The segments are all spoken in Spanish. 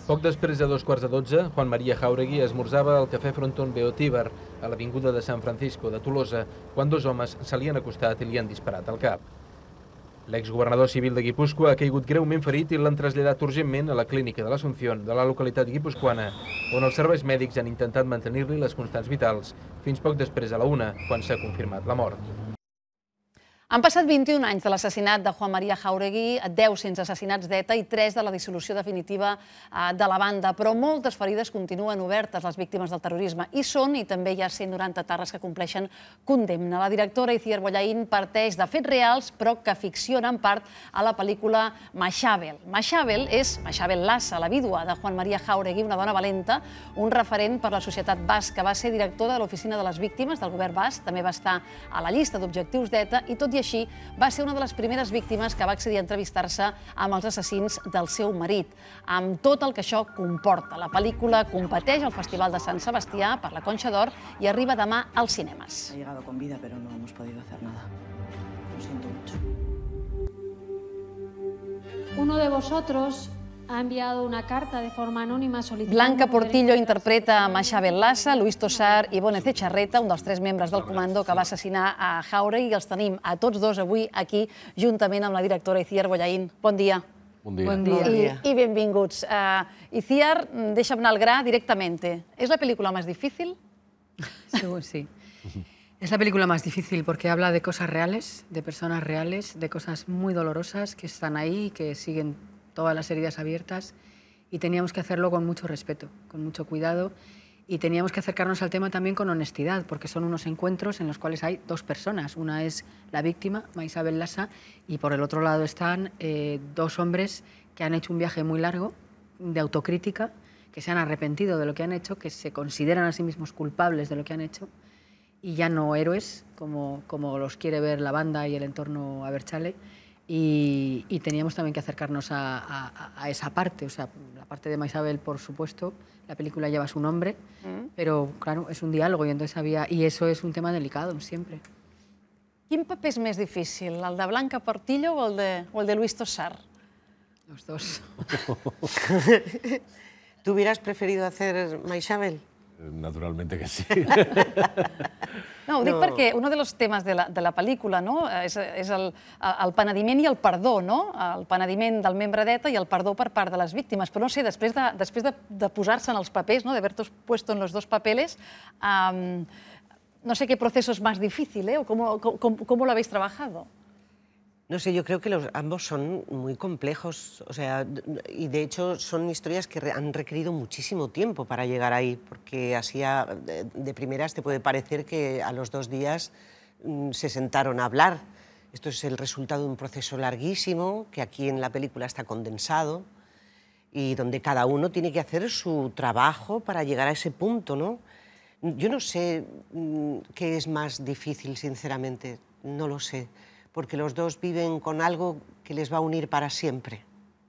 Poc després de 11:15, Juan María Jáuregui esmorzava al Cafè Frontón Beotíbar, a l'avinguda de San Francisco de Tolosa, quan dos homes se li han acostat i li han disparat al cap. L'exgovernador civil de Guipúscoa ha caigut greument ferit i l'han traslladat urgentment a la clínica de l'Asunción de la localitat guipuscoana, on els serveis mèdics han intentat mantenir-li les constants vitals, fins poc després a la 1, quan s'ha confirmat la mort. Han passat 21 anys de l'assassinat de Juan María Jáuregui, 10 sense assassinats d'ETA i 3 de la dissolució definitiva de la banda, però moltes ferides continuen obertes les víctimes del terrorisme i són, i també hi ha 190 etarres que compleixen condemna. La directora Itziar Bollaín parteix de fets reals, però que ficcionen part a la pel·lícula Maixabel. Maixabel és Maixabel Lassa, la vídua de Juan María Jáuregui, una dona valenta, un referent per la societat basca. Va ser directora de l'Oficina de les Víctimes del govern basc, també va estar a la llista d'objectius d'ETA i, tot i així, va ser una de les primeres víctimes que va accedir a entrevistar-se amb els assassins del seu marit, amb tot el que això comporta. La pel·lícula competeix al Festival de Sant Sebastià per la Conxa d'Or i arriba demà als cinemes. Ha llegado con vida, pero no hemos podido hacer nada. Lo siento mucho. Uno de vosotros ha enviado una carta de forma anónima solicitando... Blanca Portillo interpreta a Maixabel Lassa, Luis Tossar i Ivone Echarreta, un dels 3 membres del comando que va assassinar a Jáuregui, i els tenim a tots dos avui aquí, juntament amb la directora Itziar Bollaín. Bon dia. Bon dia. Bon dia. I benvinguts. Itziar, deixa'm anar al gra directamente. ¿Es la película más difícil? Sí. Es la película más difícil porque habla de cosas reales, de personas reales, de cosas muy dolorosas que están ahí, que siguen todas las heridas abiertas, y teníamos que hacerlo con mucho respeto, con mucho cuidado, y teníamos que acercarnos al tema también con honestidad, porque son unos encuentros en los cuales hay 2 personas. Una es la víctima, Maixabel Lassa, y por el otro lado están 2 hombres que han hecho un viaje muy largo de autocrítica, que se han arrepentido de lo que han hecho, que se consideran a sí mismos culpables de lo que han hecho, y ya no héroes, como los quiere ver la banda y el entorno Abertzale. Y teníamos también que acercarnos a esa parte, o sea, la parte de Maixabel, por supuesto, la película lleva su nombre, pero claro, es un diálogo y entonces y eso es un tema delicado siempre. Quin paper és més difícil, el de Blanca Portillo o el de Luis Tossar? Los dos. ¿Tú hubieras preferido hacer Maixabel? Naturalmente que sí. No, ho dic perquè un dels temes de la pel·lícula és el penediment i el perdó, el penediment del membre d'ETA i el perdó per part de les víctimes. Però no sé, després de posar-se en els papers, de haber puesto en los 2 papeles, no sé qué proceso es más difícil, o cómo lo habéis trabajado. No sé, yo creo que ambos son muy complejos, o sea, y de hecho son historias que han requerido muchísimo tiempo para llegar ahí, porque así de primeras te puede parecer que a los 2 días se sentaron a hablar. Esto es el resultado de un proceso larguísimo, que aquí en la película está condensado, y donde cada uno tiene que hacer su trabajo para llegar a ese punto, ¿no? Yo no sé qué es más difícil, sinceramente, no lo sé. Porque los 2 viven con algo que les va a unir para siempre.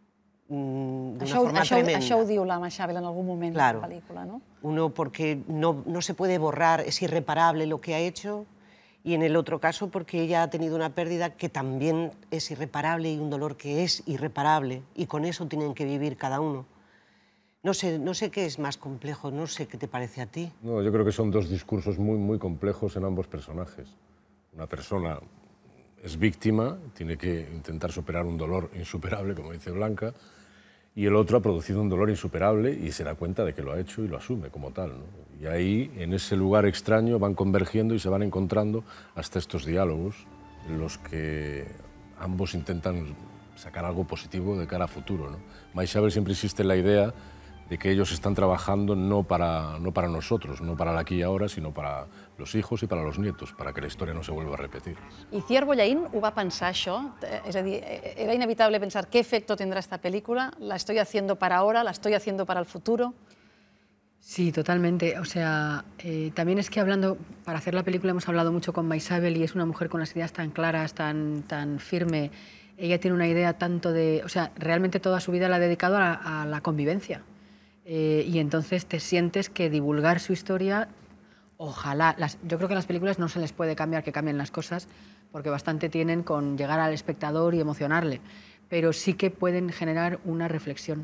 Això ho diu la Maixabel en algun moment de la pel·lícula, no? Uno porque no se puede borrar, es irreparable lo que ha hecho, y en el otro caso porque ella ha tenido una pérdida que también es irreparable y un dolor que es irreparable, y con eso tienen que vivir cada uno. No sé qué es más complejo, no sé qué te parece a ti. No, yo creo que son 2 discursos muy complejos en ambos personajes. Una persona es víctima, tiene que intentar superar un dolor insuperable, como dice Blanca, y el otro ha producido un dolor insuperable y se da cuenta de que lo ha hecho y lo asume como tal, ¿no? Y ahí, en ese lugar extraño, van convergiendo y se van encontrando hasta estos diálogos en los que ambos intentan sacar algo positivo de cara a futuro, ¿no? Maixabel siempre insiste en la idea de que ellos están trabajando no para nosotros, no para el aquí y ahora, sino para los hijos y para los nietos, para que la historia no se vuelva a repetir. Itziar Bollaín ho va pensar, això? És a dir, era inevitable pensar qué efecto tendrá esta película, la estoy haciendo para ahora, la estoy haciendo para el futuro. Sí, totalmente. O sea, también es que para hacer la película hemos hablado mucho con Maixabel y es una mujer con las ideas tan claras, tan firme. Ella tiene una idea tanto de... O sea, realmente toda su vida la ha dedicado a la convivencia. Y entonces te sientes que divulgar su historia, ojalá, yo creo que a las películas no se les puede cambiar que cambien las cosas, porque bastante tienen con llegar al espectador y emocionarle, pero sí que pueden generar una reflexión.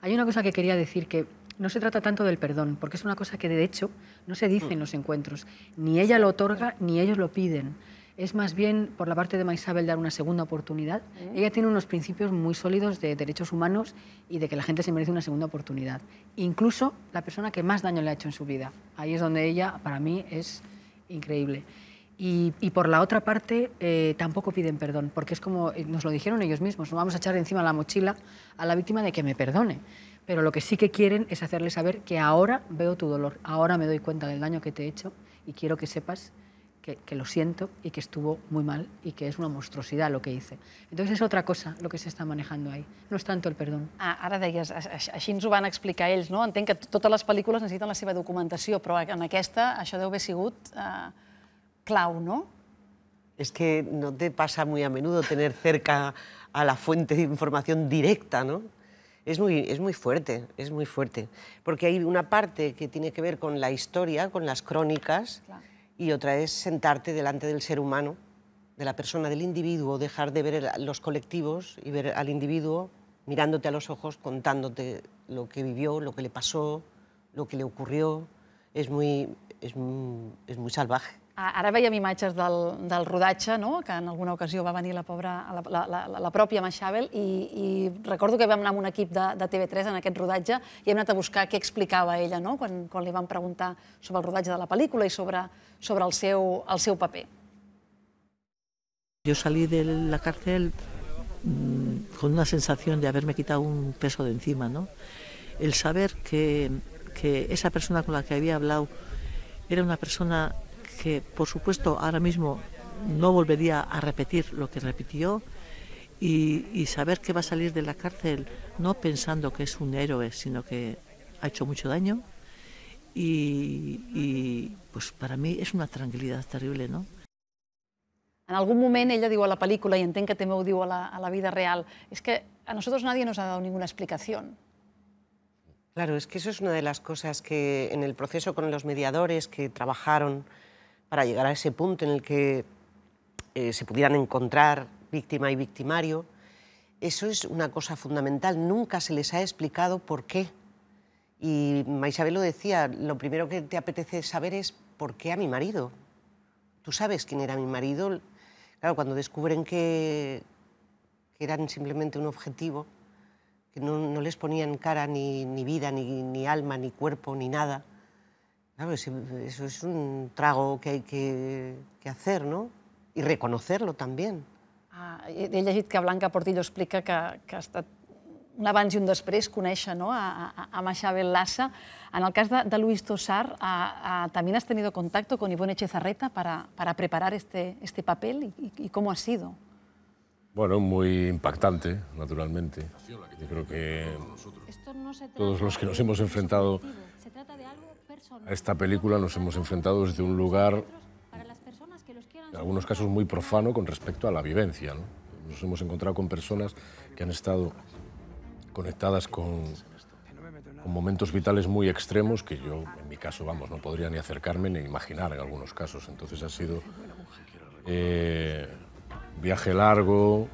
Hay una cosa que quería decir, que no se trata tanto del perdón, porque es una cosa que de hecho no se dice en los encuentros. Ni ella lo otorga, ni ellos lo piden. Es más bien por la parte de Maisabel dar una segunda oportunidad. Ella tiene unos principios muy sólidos de derechos humanos y de que la gente se merece una segunda oportunidad. Incluso la persona que más daño le ha hecho en su vida. Ahí es donde ella, para mí, es increíble. Y por la otra parte, tampoco piden perdón, porque es como nos lo dijeron ellos mismos, no vamos a echar encima la mochila a la víctima de que me perdone. Pero lo que sí que quieren es hacerle saber que ahora veo tu dolor, ahora me doy cuenta del daño que te he hecho y quiero que sepas que lo siento y que estuvo muy mal y que és una monstruosidad lo que hice. Entonces és otra cosa lo que s'està manejando ahí, no és tanto el perdón. Ara deies, així ens ho van explicar ells, no? Entenc que totes les pel·lícules necessiten la seva documentació, però en aquesta això deu haver sigut clau, ¿no? Es que no te pasa muy a menudo tener cerca a la fuente de información directa, ¿no? Es muy fuerte, porque hay una parte que tiene que ver con la historia, con las crónicas, claro. Y otra es sentarte delante del ser humano, de la persona, del individuo, dejar de ver los colectivos y ver al individuo mirándote a los ojos, contándote lo que vivió, lo que le pasó, lo que le ocurrió. Es muy salvaje. Ara veiem imatges del rodatge, no? Que en alguna ocasió va venir la pròpia Maisabel i recordo que vam anar amb un equip de TV3 en aquest rodatge i hem anat a buscar què explicava ella, no? Quan li van preguntar sobre el rodatge de la pel·lícula i sobre el seu paper. Yo salí de la cárcel con una sensación de haberme quitado un peso de encima, ¿no? El saber que esa persona con la que había hablado era una persona que, por supuesto, ahora mismo no volvería a repetir lo que repitió y saber que va a salir de la cárcel no pensando que es un héroe, sino que ha hecho mucho daño y pues para mí es una tranquilidad terrible, ¿no? En algún moment ella diu a la pel·lícula, i entenc que també ho diu a la vida real, es que a nosotros nadie nos ha dado ninguna explicación. Claro, es que eso es una de las cosas que en el proceso con los mediadores que trabajaron para llegar a ese punto en el que se pudieran encontrar víctima y victimario, eso es una cosa fundamental. Nunca se les ha explicado por qué. Y Maisabel lo decía, lo primero que te apetece saber es por qué a mi marido. Tú sabes quién era mi marido. Claro, cuando descubren que eran simplemente un objetivo, que no les ponían cara ni vida, ni alma, ni cuerpo, ni nada. Claro, eso es un trago que hay que hacer, ¿no? Y reconocerlo también. He llegit que Blanca Portillo explica que ha estat un abans i un després conèixer a Maisabel Lassa. En el cas de Luis Tosar, ¿también has tenido contacto con Ivonne Etxezarreta para preparar este papel? ¿Y cómo ha sido? Bueno, muy impactante, naturalmente. Yo creo que todos los que nos hemos enfrentado a esta película nos hemos enfrentado desde un lugar, en algunos casos muy profano con respecto a la vivencia, ¿no? Nos hemos encontrado con personas que han estado conectadas con momentos vitales muy extremos que yo, en mi caso, vamos, no podría ni acercarme ni imaginar en algunos casos. Entonces ha sido viaje largo.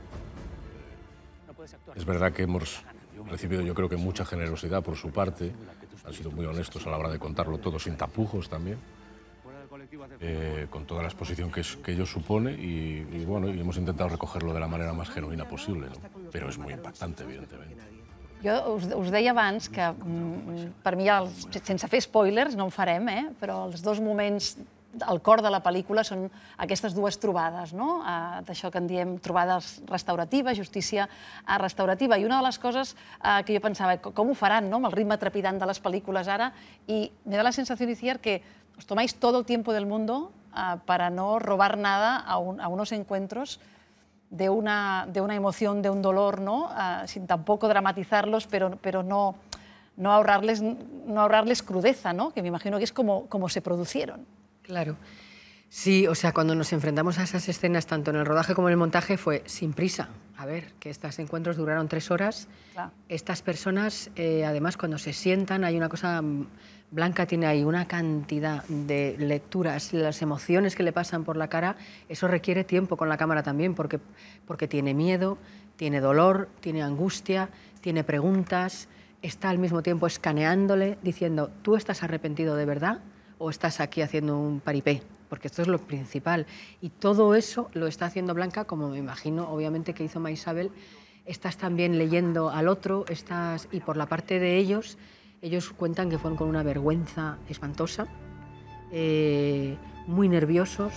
Es verdad que hemos recibido, yo creo que mucha generosidad por su parte. Han sido muy honestos a la hora de contarlo todo, sin tapujos también, con toda la exposición que ello supone y bueno, y hemos intentado recogerlo de la manera más genuina posible, ¿no? Pero es muy impactante, evidentemente. Jo us deia abans que, per mi, sense fer spoilers, no en farem, però els dos moments al cor de la pel·lícula són aquestes dues trobades, no? D'això que en diem trobades restauratives, justícia restaurativa. I una de les coses que jo pensava, com ho faran, amb el ritme trepidant de les pel·lícules ara? I me da la sensación, Iciar, que os tomáis todo el tiempo del mundo para no robar nada a unos encuentros de una emoción, de un dolor, ¿no? Sin tampoco dramatizarlos, pero no ahorrarles crudeza, ¿no? Que me imagino que es como se producieron. Claro. Sí, o sea, cuando nos enfrentamos a esas escenas, tanto en el rodaje como en el montaje, fue sin prisa. A ver, que estos encuentros duraron 3 horas. Claro. Estas personas, además, cuando se sientan, hay una cosa... Blanca tiene ahí una cantidad de lecturas, las emociones que le pasan por la cara, eso requiere tiempo con la cámara también, porque tiene miedo, tiene dolor, tiene angustia, tiene preguntas, está al mismo tiempo escaneándole, diciendo, ¿tú estás arrepentido de verdad o estás aquí haciendo un paripé? Porque esto es lo principal. Y todo eso lo está haciendo Blanca, como me imagino, obviamente, que hizo Maisabel. Estás también leyendo al otro, y por la parte de ellos cuentan que fueron con una vergüenza espantosa, muy nerviosos,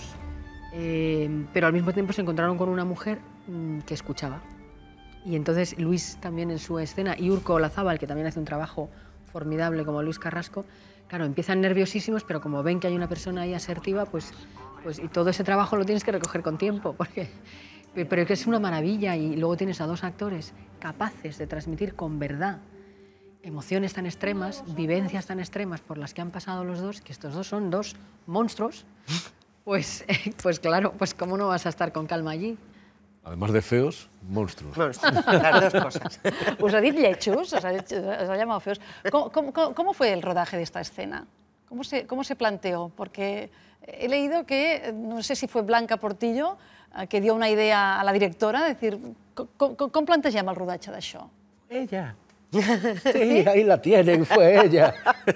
pero al mismo tiempo se encontraron con una mujer que escuchaba. Y entonces Luis también en su escena, y Urko Olazábal, que también hace un trabajo formidable como Luis Carrasco, claro, empiezan nerviosísimos, pero como ven que hay una persona ahí asertiva, pues y todo ese trabajo lo tienes que recoger con tiempo, pero es que es una maravilla. Y luego tienes a dos actores capaces de transmitir con verdad emociones tan extremas, vivencias tan extremas por las que han pasado los dos, que estos dos son dos monstruos, pues claro, pues cómo no vas a estar con calma allí. Además de feos, monstruos. Monstruos, las dos cosas. ¿Os ha dicho lechos? ¿Os ha llamado feos? ¿Cómo fue el rodaje de esta escena? ¿Cómo se planteó? Porque he leído que, no sé si fue Blanca Portillo, que dio una idea a la directora, de decir, ¿cómo plantegem el rodatge d'això? Ella. Sí, ahí la tienen, fue ella.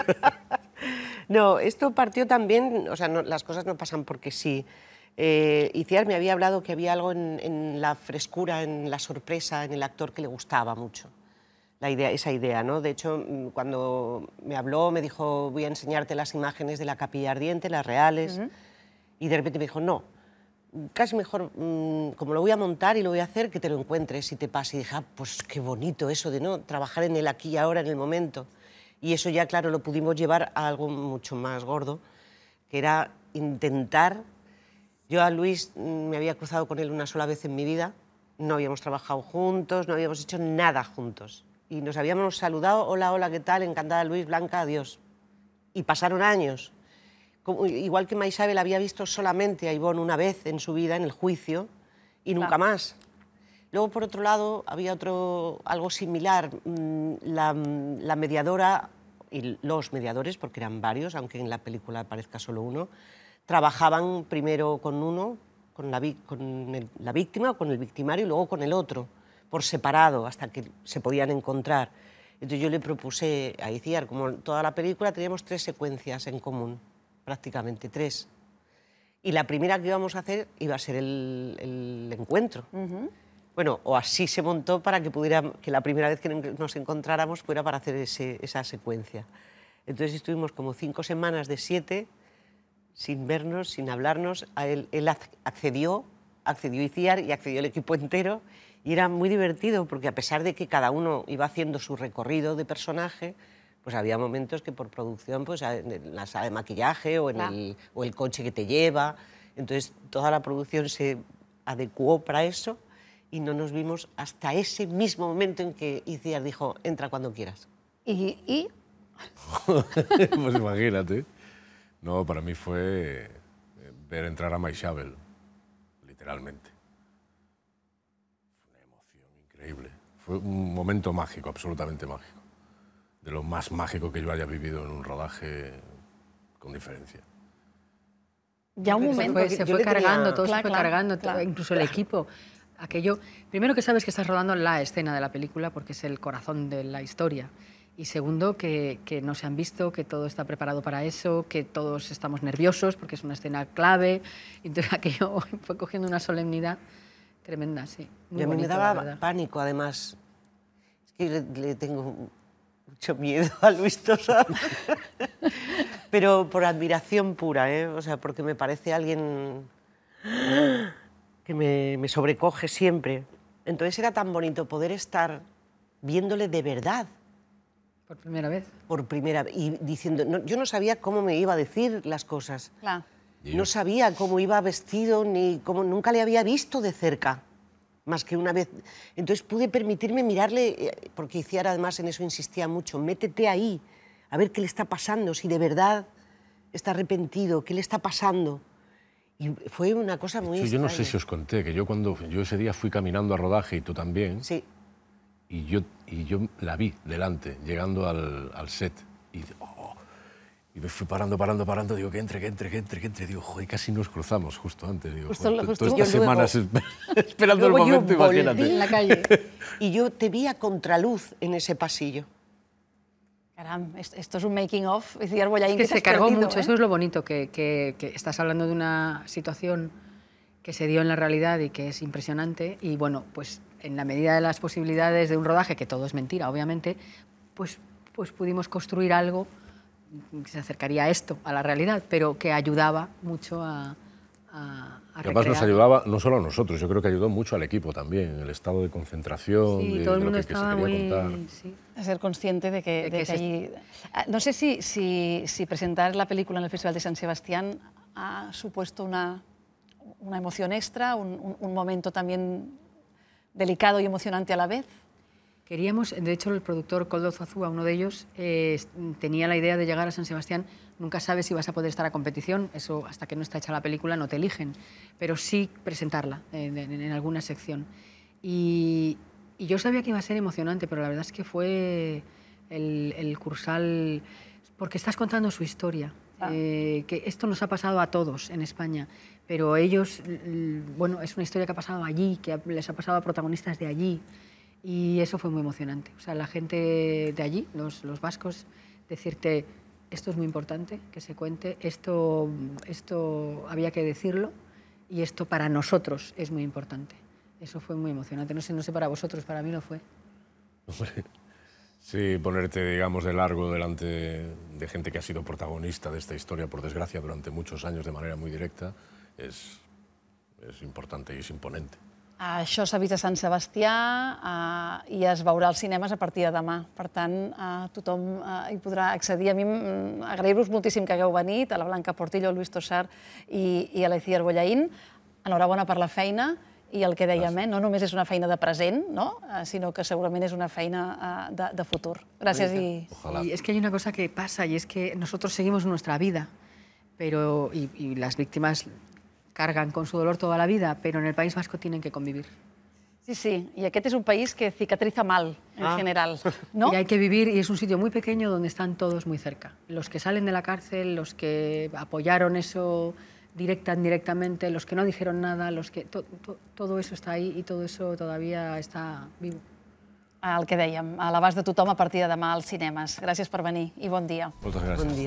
No, esto partió también, o sea, las cosas no pasan porque sí. Itziar me había hablado que había algo en la frescura, en la sorpresa, en el actor que le gustaba mucho. Esa idea, ¿no? De hecho, cuando me habló, me dijo, voy a enseñarte las imágenes de la Capilla Ardiente, las reales, y de repente me dijo, no, casi mejor, como lo voy a montar y lo voy a hacer, que te lo encuentres y te pase. Y dije, pues qué bonito eso de no trabajar en el aquí y ahora, en el momento. Y eso ya, claro, lo pudimos llevar a algo mucho más gordo, que era intentar... Yo a Luis me había cruzado con él una sola vez en mi vida, no habíamos trabajado juntos, no habíamos hecho nada juntos. Y nos habíamos saludado, hola, hola, ¿qué tal? Encantada, Luis, Blanca, adiós. Y pasaron años. Igual que Maisabel había visto solamente a Ivonne una vez en su vida, en el juicio, y nunca más. Luego, por otro lado, había algo similar. La mediadora y los mediadores, porque eran varios, aunque en la película parezca solo uno, trabajaban primero con uno, con la víctima o con el victimario, y luego con el otro, por separado, hasta que se podían encontrar. Entonces yo le propuse a Itziar, como toda la película, teníamos 3 secuencias en común, prácticamente 3. Y la primera que íbamos a hacer iba a ser el encuentro. Bueno, o así se montó para que la primera vez que nos encontráramos fuera para hacer esa secuencia. Entonces estuvimos como 5 semanas de 7, sin vernos, sin hablarnos. Él accedió Itziar y accedió el equipo entero, y era muy divertido porque a pesar de que cada uno iba haciendo su recorrido de personaje, pues había momentos que por producción, pues en la sala de maquillaje o el coche que te lleva, entonces toda la producción se adecuó para eso y no nos vimos hasta ese mismo momento en que Itziar dijo, entra cuando quieras. ¿Y? Pues imagínate. No, para mí fue ver entrar a Maisabel, literalmente. Fue una emoción increíble. Fue un momento mágico, absolutamente mágico. De lo más mágico que yo haya vivido en un rodaje con diferencia. Ya un momento. Se fue cargando, todo se fue cargando, incluso el equipo. Aquello, primero que sabes que estás rodando la escena de la película porque es el corazón de la historia. Y segundo, que no se han visto, que todo está preparado para eso, que todos estamos nerviosos porque es una escena clave. Entonces aquello fue cogiendo una solemnidad tremenda, sí. Muy bonito, me daba pánico, además. Es que le tengo mucho miedo a Luis Tosar. Pero por admiración pura, ¿eh? O sea, porque me parece alguien que me sobrecoge siempre. Entonces era tan bonito poder estar viéndole de verdad. ¿Por primera vez? Por primera vez. Y diciendo, yo no sabía cómo me iba a decir las cosas. Claro. No sabía cómo iba vestido, ni cómo, nunca le había visto de cerca, más que una vez. Entonces pude permitirme mirarle, porque Itziar además en eso insistía mucho, métete ahí, a ver qué le está pasando, si de verdad está arrepentido, qué le está pasando. Y fue una cosa muy extraña. Yo no sé si os conté que yo ese día fui caminando a rodaje y tú también. Sí. Y yo la vi delante, llegando al set. Y me fui parando, digo, que entre. Digo, joder, casi nos cruzamos justo antes. Digo, todas estas semanas esperando el momento, imagínate. En la calle. Y yo te vi a contraluz en ese pasillo. Caram, esto es un making of. Iciar Bollaín, es que se cargó mucho, eso es lo bonito, que estás hablando de una situación que se dio en la realidad y que es impresionante, y bueno, pues en la medida de las posibilidades de un rodaje, que todo es mentira, obviamente, pues pudimos construir algo que se acercaría a esto, a la realidad, pero que ayudaba mucho a además nos ayudaba no solo a nosotros, yo creo que ayudó mucho al equipo también, el estado de concentración, sí, de todo el mundo lo que se estaba quería contar. Sí. A ser consciente de que allí... No sé si presentar la película en el Festival de San Sebastián ha supuesto una emoción extra, un momento también delicado y emocionante a la vez. Queríamos, de hecho, el productor Koldo Zazúa, uno de ellos, tenía la idea de llegar a San Sebastián. Nunca sabes si vas a poder estar a competición, eso hasta que no está hecha la película no te eligen, pero sí presentarla en alguna sección. Y yo sabía que iba a ser emocionante, pero la verdad es que fue el Cursal, porque estás contando su historia. Que esto nos ha pasado a todos en España, pero ellos, bueno, es una historia que ha pasado allí, que les ha pasado a protagonistas de allí. Y eso fue muy emocionante. O sea, la gente de allí, los vascos, decirte, esto es muy importante, que se cuente, esto había que decirlo y esto para nosotros es muy importante. Eso fue muy emocionante. No sé para vosotros, para mí lo fue. Hombre, sí, ponerte, digamos, de largo delante de gente que ha sido protagonista de esta historia, por desgracia, durante muchos años de manera muy directa, es importante y es imponente. Això s'ha vist a Sant Sebastià i es veurà als cinemes a partir de demà. Per tant, tothom hi podrà accedir. A mi agrair-vos moltíssim que hagueu venit, a la Blanca Portillo, al Luis Tossar i a l'Iciar Bollaín. Enhorabona per la feina i el que dèiem, no només és una feina de present, sinó que segurament és una feina de futur. Gràcies i... Y es que hay una cosa que pasa y es que nosotros seguimos nuestra vida, pero y las víctimas cargan con su dolor toda la vida, pero en el País Vasco tienen que convivir. Sí, y aquest és un país que cicatriza mal, en general, ¿no? Y hay que vivir, y es un sitio muy pequeño donde están todos muy cerca. Los que salen de la cárcel, los que apoyaron eso indirectamente, los que no dijeron nada, todo eso está ahí y todo eso todavía está vivo. El que dèiem, a l'abast de tothom a partir de demà als cinemes. Gràcies per venir i bon dia. Moltes gràcies. Bon dia.